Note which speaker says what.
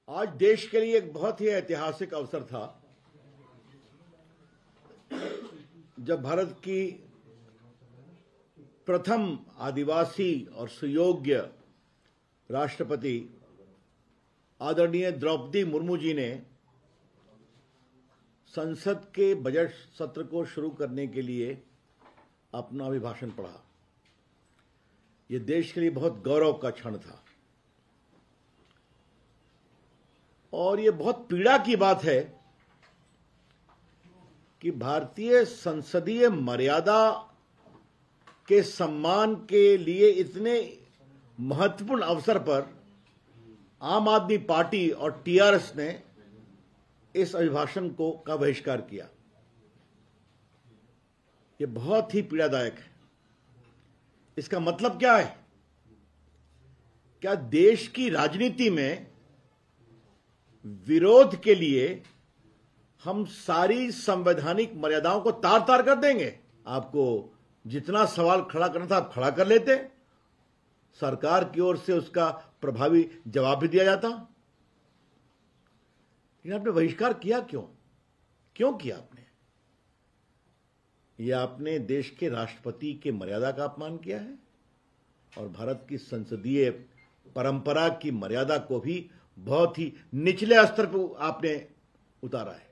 Speaker 1: आज देश के लिए एक बहुत ही ऐतिहासिक अवसर था जब भारत की प्रथम आदिवासी और सुयोग्य राष्ट्रपति आदरणीय द्रौपदी मुर्मू जी ने संसद के बजट सत्र को शुरू करने के लिए अपना अभिभाषण पढ़ा। यह देश के लिए बहुत गौरव का क्षण था और यह बहुत पीड़ा की बात है कि भारतीय संसदीय मर्यादा के सम्मान के लिए इतने महत्वपूर्ण अवसर पर आम आदमी पार्टी और टीआरएस ने इस अभिभाषण का बहिष्कार किया। यह बहुत ही पीड़ादायक है। इसका मतलब क्या है? क्या देश की राजनीति में विरोध के लिए हम सारी संवैधानिक मर्यादाओं को तार तार कर देंगे? आपको जितना सवाल खड़ा करना था आप खड़ा कर लेते, सरकार की ओर से उसका प्रभावी जवाब भी दिया जाता। लेकिन आपने बहिष्कार किया क्यों? क्यों किया आपने? यह आपने देश के राष्ट्रपति के मर्यादा का अपमान किया है और भारत की संसदीय परंपरा की मर्यादा को भी बहुत ही निचले स्तर पर आपने उतारा है।